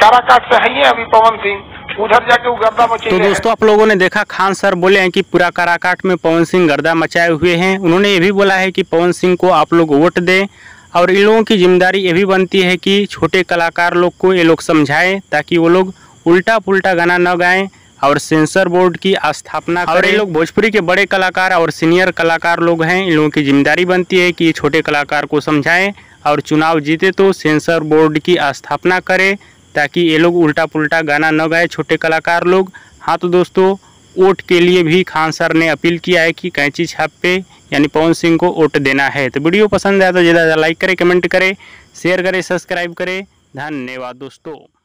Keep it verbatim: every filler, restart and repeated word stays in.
काराकाट से है ही अभी पवन सिंह, उधर जाके वो गर्दा मचे। तो दोस्तों आप लोगों ने देखा खान सर बोले हैं कि पूरा काराकाट में पवन सिंह गर्दा मचाए हुए हैं। उन्होंने ये भी बोला है कि पवन सिंह को आप लोग वोट दें, और इन लोगों की जिम्मेदारी ये भी बनती है कि छोटे कलाकार लोग को ये लोग समझाएं ताकि वो लोग उल्टा पुल्टा गाना न गाएं और सेंसर बोर्ड की स्थापना करें। और ये लोग भोजपुरी के बड़े कलाकार और सीनियर कलाकार लोग हैं, इन लोगों की जिम्मेदारी बनती है कि छोटे कलाकार को समझाएं और चुनाव जीते तो सेंसर बोर्ड की स्थापना करें ताकि ये लोग उल्टा पुल्टा गाना न गाए छोटे कलाकार लोग। हाँ तो दोस्तों वोट के लिए भी खान सर ने अपील किया है कि कैंची छाप पे यानी पवन सिंह को वोट देना है। तो वीडियो पसंद आया तो ज़्यादा ज़्यादा लाइक करें, कमेंट करें, शेयर करें, सब्सक्राइब करें। धन्यवाद दोस्तों।